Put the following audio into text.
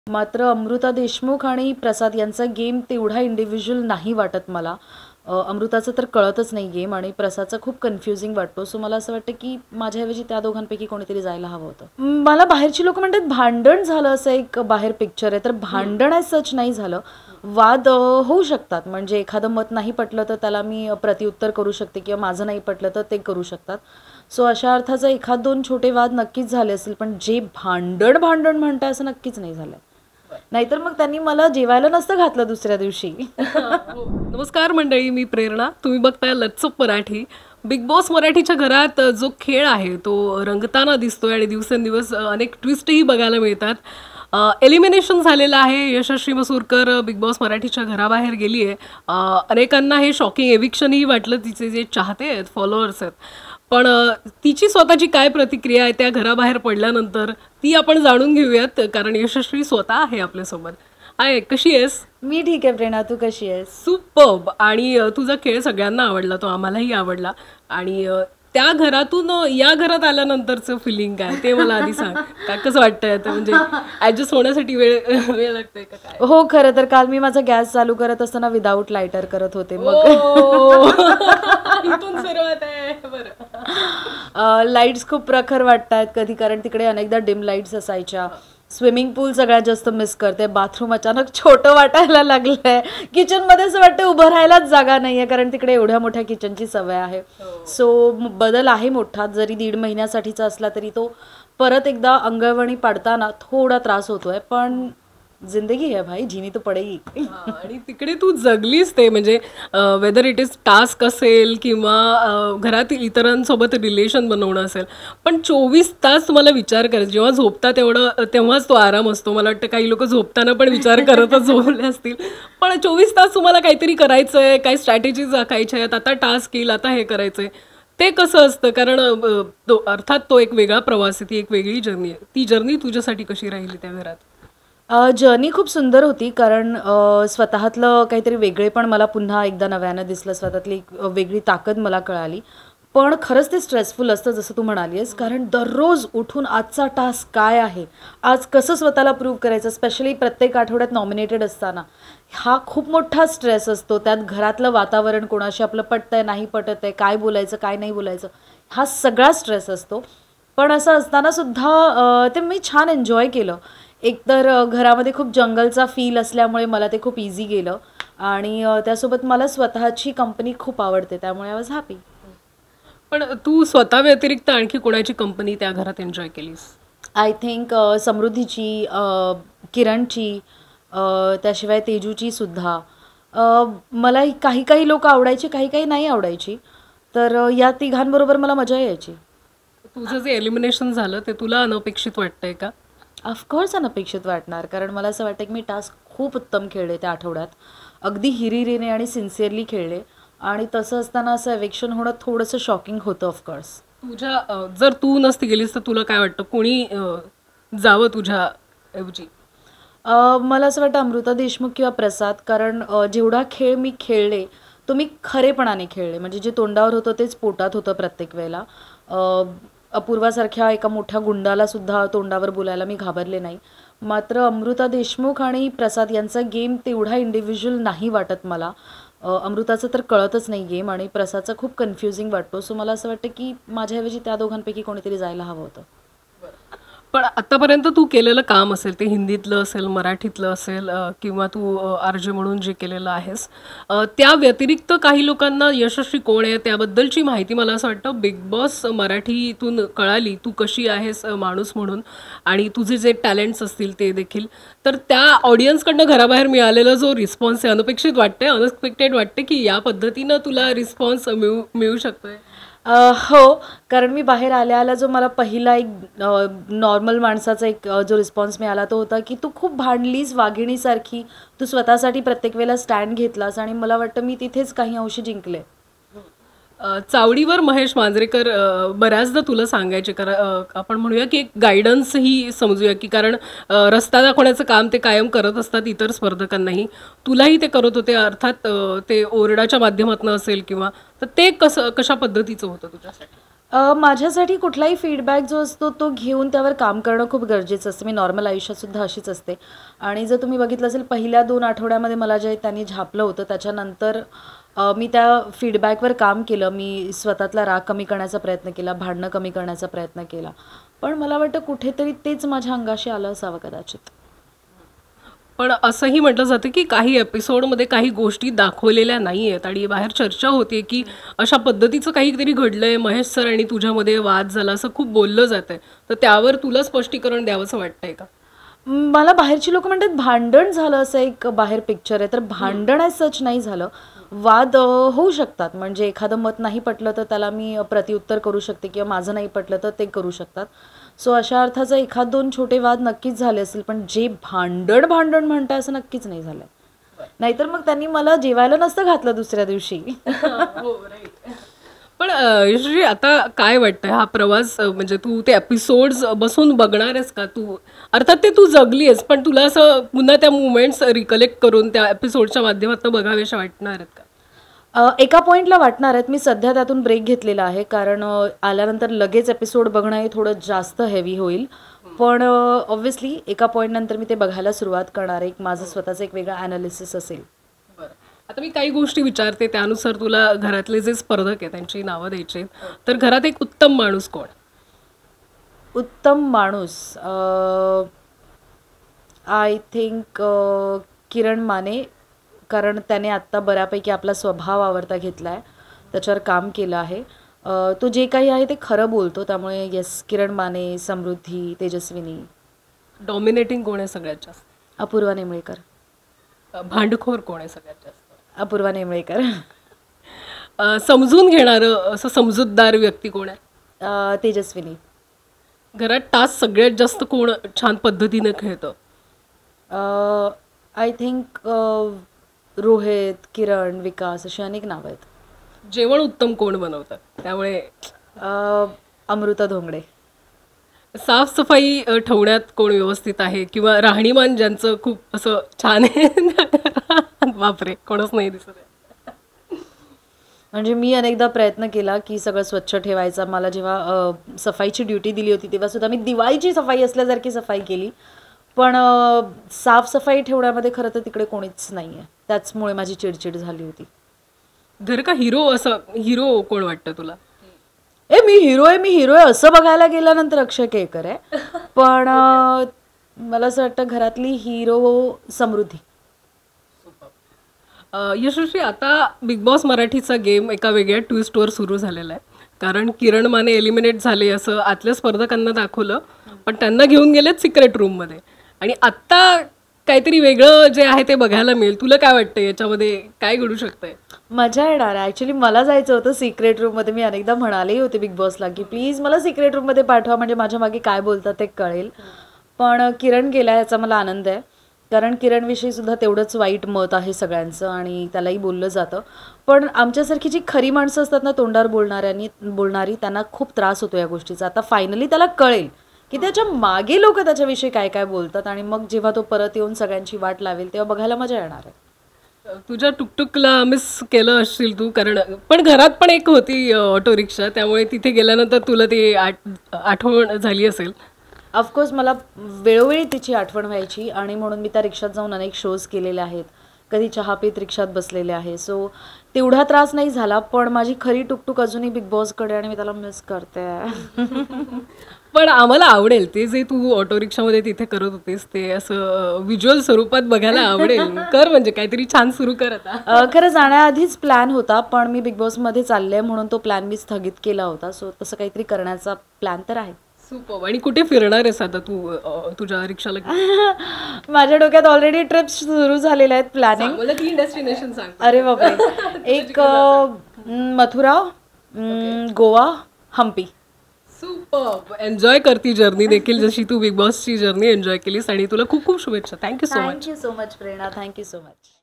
मात्र अमृता देशमुख आणि प्रसाद यांचा गेम तेवढा इंडिव्हिज्युअल नाही वाटत मला. अमृताचं तर कळतच नाही गेम आणि प्रसादचा खूप कन्फ्युजिंग वाटतो. सो मला असं वाटतं की माझ्याऐवजी त्या दोघांपैकी कोणीतरी जायला हवं होतं. मला बाहेरची लोक म्हणतात भांडण झालं असं एक बाहेर पिक्चर आहे, तर भांडण ॲज सच नाही झालं. वाद होऊ शकतात, म्हणजे एखादं मत नाही पटलं तर त्याला मी प्रतिउत्तर करू शकते किंवा माझं नाही पटलं तर ते करू शकतात. सो अशा अर्थाचं एखाद दोन छोटे वाद नक्कीच झाले असतील, पण जे भांडण भांडण म्हणताय असं नक्कीच नाही झालं. नाहीतर मग त्यांनी मला जेवायला नसतं घातलं दुसऱ्या दिवशी. नमस्कार मंडळी, मी प्रेरणा. तुम्ही बघताय लचप मराठी. बिग बॉस मराठीच्या घरात जो खेळ आहे तो रंगताना दिसतोय आणि दिवसेंदिवस अनेक ट्विस्टही बघायला मिळतात. एलिमिनेशन झालेलं आहे. यशस्वी मसूरकर बिग बॉस मराठीच्या घराबाहेर गेली आहे. अनेकांना हे शॉकिंग एविक्शनही वाटलं. तिचे जे चाहते आहेत, फॉलोअर्स आहेत, पण तिची स्वतःची काय प्रतिक्रिया आहे त्या घराबाहेर पडल्यानंतर ती आपण जाणून घेऊयात, कारण यशस्वी स्वतः आहे आपल्यासोबत. आहे, कशी आहेस? मी ठीक आहे प्रेरणा, तू कशी आहेस? सुपर्ब. आणि तुझा खेळ सगळ्यांना आवडला, तो आम्हालाही आवडला. आणि त्या घरातून या घरात आल्यानंतरचं फिलिंग काय ते मला आधी सांग. काय कसं वाटतंय? म्हणजे ऍडजस्ट होण्यासाठी वेळ वेळ लागतोय का काय? हो, खरं तर काल मी माझा गॅस चालू करत असताना विदाऊट लायटर करत होते. मग इथून सुरुवात आहे. बरं, लाईट्स खूप प्रखर वाटतात कधी, कारण तिकडे अनेकदा डिम लाईट्स असायच्या. स्विमिंग पूल सगळ्यात जास्त मिस करते. बाथरूम अचानक छोटं वाटायला लागलंय. किचनमध्ये असं वाटतं उभं राहायलाच जागा नाही आहे, कारण तिकडे एवढ्या मोठ्या किचनची सवय आहे. सो बदल आहे मोठा. जरी 1.5 महिन्यासाठीचा असला तरी तो परत एकदा अंगवळणी पाडताना थोडा त्रास होतोय, पण जिंदगी है भाई, जीनी तो पडेगी. आणि तिकडे तू जगलीस ते, म्हणजे वेदर इट इज टास्क असेल किंवा घरातील इतरांसोबत रिलेशन बनवणं असेल, पण 24 तास तुम्हाला विचार करायचा. जेव्हा झोपता तेव्हाच तो आराम असतो. मला वाटतं काही लोक झोपताना पण विचार करतच झोपले असतील, पण 24 तास तुम्हाला काहीतरी करायचंय, काही स्ट्रॅटेजीज आखायच्या आहेत, आता टास्क येईल, आता हे करायचंय. ते कसं असतं? कारण अर्थात तो एक वेगळा प्रवास आहे, ती एक वेगळी जर्नी आहे. ती जर्नी तुझ्यासाठी कशी राहिली त्या घरात? जर्नी खूप सुंदर होती, कारण स्वतःतलं काहीतरी वेगळेपण मला पुन्हा एकदा नव्यानं दिसलं. स्वतःतली एक वेगळी ताकद मला कळाली. पण खरंच ते स्ट्रेसफुल असतं, जसं तू म्हणालीस, कारण दररोज उठून आजचा टास्क काय आहे, आज कसं स्वतःला प्रूव्ह करायचं, स्पेशली प्रत्येक आठवड्यात नॉमिनेटेड असताना हा खूप मोठा स्ट्रेस असतो. त्यात घरातलं वातावरण, कोणाशी आपलं पटतंय नाही पटत आहे, काय बोलायचं काय नाही बोलायचं, हा सगळा स्ट्रेस असतो. पण असं असताना सुद्धा ते मी छान एन्जॉय केलं. एकतर घरामध्ये खूप जंगलचा फील असल्यामुळे मला ते खूप इझी गेलं, आणि त्यासोबत मला स्वतःची कंपनी खूप आवडते, त्यामुळे आय वॉज हॅपी. पण तू स्वतः व्यतिरिक्त आणखी कोणाची कंपनी त्या घरात एन्जॉय केलीस? आय थिंक समृद्धीची, किरणची, त्याशिवाय तेजूची सुद्धा. मला काही काही लोक आवडायची, काही काही नाही आवडायची, तर या तिघांबरोबर मला मजा यायची. तुझं जे एलिमिनेशन झालं ते तुला अनपेक्षित वाटतंय का? ऑफकोर्स अनपेक्षित वाटणार, कारण मला असं वाटतं की मी टास्क खूप उत्तम खेळले त्या आठवड्यात. अगदी हिरिरीने आणि सिन्सिअरली खेळले, आणि तसं असताना असं एविक्शन होणं थोडंसं शॉकिंग होतं. ऑफकोर्स तुझ्या जर तू नसती गेलीस तर तुला काय वाटतं कोणी जावं तुझ्या ऐवजी? मला असं वाटतं अमृता देशमुख किंवा प्रसाद, कारण जेवढा खेळ मी खेळले तो मी खरेपणाने खेळले. म्हणजे जे तोंडावर होतं तेच पोटात होतं प्रत्येक वेळेला. अपूर्वासारख्या एका मोठ्या गुंडाला सुद्धा तोंडावर बोलायला मी घाबरले नाही. मात्र अमृता देशमुख आणि प्रसाद यांचा गेम तेवढा इंडिव्हिज्युअल नाही वाटत मला. अमृताचं तर कळतच नाही गेम, आणि प्रसादचा खूप कन्फ्युजिंग वाटतो. सो मला असं वाटतं की माझ्याऐवजी त्या दोघांपैकी कोणीतरी जायला हवं होतं. पण आतापर्यंत तू केलेलं काम असेल, ते हिंदीतलं असेल, मराठीतलं असेल, किंवा तू आरजे म्हणून जे केलेलं आहेस, त्या व्यतिरिक्त काही लोकांना यशस्वी कोण आहे त्याबद्दलची माहिती मला असं वाटतं बिग बॉस मराठीतून कळाली. तू कशी आहेस माणूस म्हणून, आणि तुझे जे टॅलेंट्स असतील ते देखील. तर त्या ऑडियन्सकडनं घराबाहेर मिळालेला जो रिस्पॉन्स आहे अनपेक्षित वाटते, अनएक्सपेक्टेड वाटते, की या पद्धतीनं तुला रिस्पॉन्स मिळू शकतोय. हो, कारण मी बाहेर आल्या जो मला पहिला एक नॉर्मल माणसाचा एक जो रिस्पॉन्स मिळाला तो होता की तू खूप भांडलीस वाघिणीसारखी, तू स्वतःसाठी प्रत्येक वेळेला स्टँड घेतलास, आणि मला वाटतं मी तिथेच काही अंशी जिंकले. चावडीवर महेश मांजरेकर बऱ्याचदा तुला सांगायचे, कारण आपण म्हणूया की एक गायडन्सही समजूया, की कारण रस्ता दाखवण्याचं काम ते कायम करत असतात इतर स्पर्धकांनाही, तुलाही ते करत होते. अर्थात ते ओरडाच्या माध्यमातून असेल किंवा, तर ते कशा पद्धतीचं होतं तुझ्यासाठी? माझ्यासाठी कुठलाही फीडबॅक जो असतो तो घेऊन त्यावर काम करणं खूप गरजेचं असतं. मी नॉर्मल आयुष्यातसुद्धा अशीच असते. आणि जर तुम्ही बघितलं असेल पहिल्या 2 आठवड्यामध्ये मला जे त्यांनी झापलं होतं त्याच्यानंतर मी त्या फीडबॅकवर काम केलं. मी स्वतःतला राग कमी करण्याचा प्रयत्न केला, भांडणं कमी करण्याचा प्रयत्न केला. पण मला वाटतं कुठेतरी तेच माझ्या अंगाशी आलं असावं कदाचित. पण असंही म्हटलं जातं की काही एपिसोडमध्ये काही गोष्टी दाखवलेल्या नाही आहेत आणि बाहेर चर्चा होते की अशा पद्धतीचं काहीतरी घडलंय, महेश सर आणि तुझ्यामध्ये वाद झाला असं खूप बोललं जातंय. तर त्यावर तुला स्पष्टीकरण द्यावंसं वाटतंय का? मला बाहेरची लोक म्हणतात भांडण झालं असं एक बाहेर पिक्चर आहे. तर भांडण ॲज सच नाही झालं. वाद होऊ शकतात. म्हणजे एखादं मत नाही पटलं तर त्याला मी प्रतिउत्तर करू शकते किंवा माझं नाही पटलं तर ते करू शकतात. सो अशा अर्थाचं 1-2 छोटे वाद नक्कीच झाले असतील. पण जे भांडण भांडण म्हणताय असं नक्कीच नाही झालंय. नाहीतर मग त्यांनी मला जेवायला नसतं घातलं दुसऱ्या दिवशी. पण यशस्वी आता काय वाटतंय हा प्रवास म्हणजे तू ते एपिसोड्स बसून बघणार आहेस का? तू अर्थात ते तू जगली आहेस पण तुला असं पुन्हा त्या मुवमेंट्स रिकलेक्ट करून त्या एपिसोडच्या माध्यमातून बघावेशा वाटणार आहेत का? एका पॉईंटला वाटणार आहेत. मी सध्या त्यातून ब्रेक घेतलेला आहे कारण आल्यानंतर लगेच एपिसोड बघणं हे थोडं जास्त हेवी होईल. पण ऑब्व्हियसली एका पॉईंटनंतर मी ते बघायला सुरुवात करणार आहे. एक माझं स्वतःचं एक वेगळं ॲनालिसिस असेल. आता मी काही गोष्टी विचारते त्यानुसार तुला घरातले जे स्पर्धक आहे त्यांची नावं द्यायची. तर घरात एक उत्तम माणूस कोण? उत्तम माणूस आय थिंक किरण माने. कारण त्याने आत्ता बऱ्यापैकी आपला स्वभाव आवडता घेतला आहे, त्याच्यावर काम केलं आहे. तो जे काही आहे ते खरं बोलतो. त्यामुळे येस, किरण माने, समृद्धी, तेजस्विनी. डॉमिनेटिंग कोण आहे सगळ्यात जास्त? अपूर्वा नेमळेकर. भांडखोर कोण आहे सगळ्यात जास्त? अपूर्वा नेमळेकर. समजून घेणारं असं समजूतदार व्यक्ती कोण आहे? तेजस्विनी. घरात टास्क सगळ्यात जास्त कोण छान पद्धतीने खेळतं? आय थिंक रोहित, किरण, विकास अशी अनेक नावं आहेत. जेवण उत्तम कोण बनवतं? त्यामुळे अमृता धोंगडे. साफसफाई ठेवण्यात कोण व्यवस्थित आहे किंवा राहणीमान ज्यांचं खूप असं छान आहे? बापरे, कोणच नाही दिसत आहे. म्हणजे मी अनेकदा प्रयत्न केला की सगळं स्वच्छ ठेवायचा. मला जेव्हा सफाईची ड्युटी दिली होती तेव्हा सुद्धा मी दिवाळीची सफाई असल्यासारखी सफाई केली. पण साफसफाई ठेवण्यामध्ये खरं तर तिकडे कोणीच नाही आहे. त्याचमुळे माझी चिडचिड झाली होती. घर का हिरो असं हिरो कोण वाटतं तुला? मी हिरो आहे असं बघायला गेल्यानंतर अक्षय केळकर आहे. पण मला असं वाटतं घरातली हिरो समृद्धी. यशस्वी, आता बिग बॉस मराठीचा गेम एका वेगळ्या ट्विस्टवर सुरू झालेला आहे. कारण किरण माने एलिमिनेट झाले असं आतल्या स्पर्धकांना दाखवलं, पण त्यांना घेऊन गेलेत सिक्रेट रूममध्ये. आणि आत्ता काहीतरी वेगळं जे आहे ते बघायला मिळेल. तुला काय वाटतं याच्यामध्ये काय घडू शकतंय? मजा येणार आहे. ॲक्च्युली मला जायचं होतं सिक्रेट रूममध्ये. मी अनेकदा म्हणालेही होते बिग बॉसला की प्लीज मला सिक्रेट रूममध्ये पाठवा, म्हणजे माझ्या मागे काय बोलतात ते कळेल. पण किरण गेला याचा मला आनंद आहे. कारण किरणविषयी सुद्धा तेवढंच वाईट मत आहे सगळ्यांचं आणि त्यालाही बोललं जातं. पण आमच्यासारखी जी खरी माणसं असतात ना, तोंडावर बोलणारी, त्यांना खूप त्रास होतो या गोष्टीचा. आता फायनली त्याला कळेल की त्याच्या मागे लोक त्याच्याविषयी काय काय बोलतात आणि मग जेव्हा तो परत येऊन सगळ्यांची वाट लावेल तेव्हा बघायला मजा येणार आहे. तुझ्या टुकटुकला मिस केलं असशील तू, कारण पण घरात पण एक होती ऑटो रिक्षा, त्यामुळे तिथे गेल्यानंतर तुला ती आठवण झाली असेल. ऑफकोर्स मला वेळोवेळी तिची आठवण व्हायची आणि म्हणून मी त्या रिक्षात जाऊन अनेक शोज केलेले आहेत. कधी चहा पीत रिक्षात बसलेले आहे. सो तेवढा त्रास नाही झाला. पण माझी खरी टुकटुक अजूनही बिग बॉसकडे आणि मी त्याला मिस करते. पण आम्हाला आवडेल ते जे तू ऑटो रिक्षामध्ये तिथे करत होतीस ते असं व्हिज्युअल स्वरूपात बघायला आवडेल. कर म्हणजे काहीतरी छान सुरू कर आता. खरं जाण्याआधीच प्लॅन होता, पण मी बिग बॉसमध्ये चालले म्हणून तो प्लॅन मी स्थगित केला होता. सो तसं काहीतरी करण्याचा प्लॅन तर आहे. सुपर. आणि कुठे फिरणार आहेस आता तू तुझ्या रिक्षाला? माझ्या डोक्यात ऑलरेडी ट्रिप्स सुरू झालेल्या आहेत, प्लॅनिंग. 3 डेस्टिनेशन सांग. अरे बापरे. एक मथुरा, गोवा, हम्पी. सुपर. एन्जॉय करती जर्नी देखील जशी तू बिग बॉसची जर्नी एन्जॉय केलीस आणि तुला खूप खूप शुभेच्छा. Thank you so much. Thank you so much Prerana. Thank you so much.